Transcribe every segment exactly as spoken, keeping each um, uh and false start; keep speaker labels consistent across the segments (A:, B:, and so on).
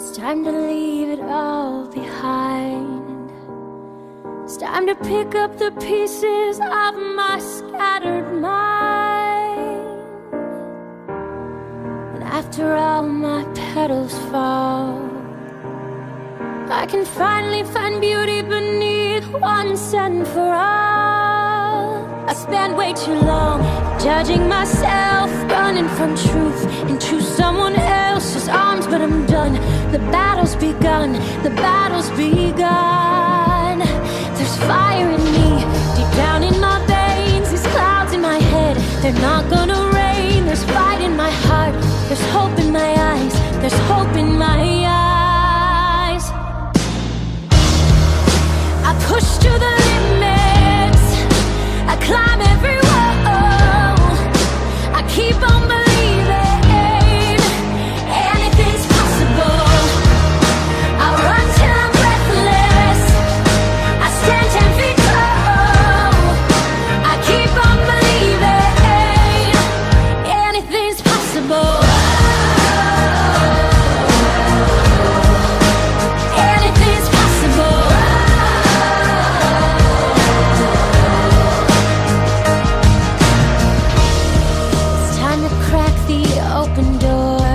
A: It's time to leave it all behind. It's time to pick up the pieces of my scattered mind. And after all my petals fall, I can finally find beauty beneath once and for all. I spent way too long judging myself, running from truth into someone else's arms. But I'm done, the battle's begun, the battle's begun. There's fire in me, deep down in my veins. These clouds in my head, they're not gonna rain. There's fight in my heart, there's hope in my eyes, there's hope in my eyes. I push to the limits, I climb every wall, I keep on believing anything's possible. I run till I'm breathless, I stand ten feet tall, I keep on believing anything's possible. Anything's possible. It's time to crack the open door.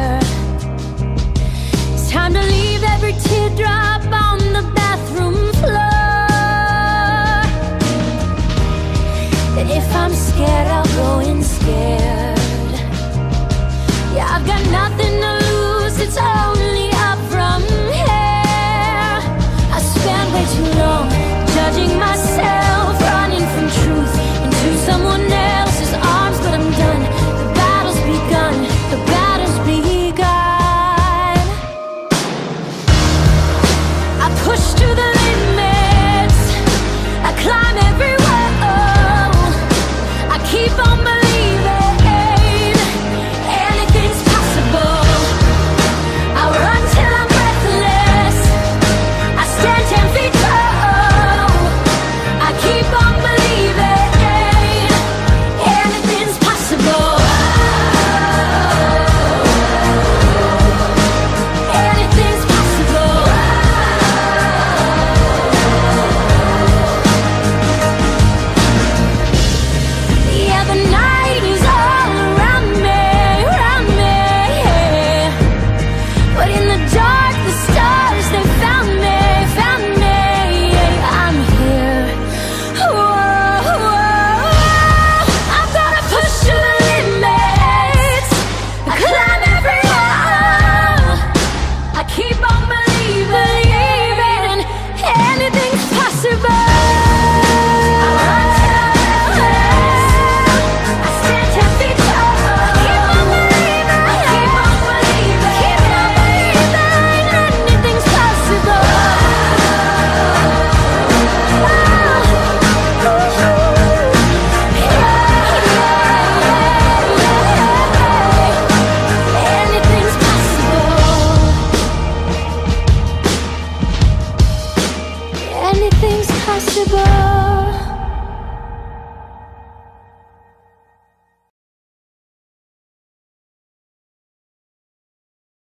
A: It's time to leave every teardrop on the bathroom floor. And if I'm scared, I'll go in scared.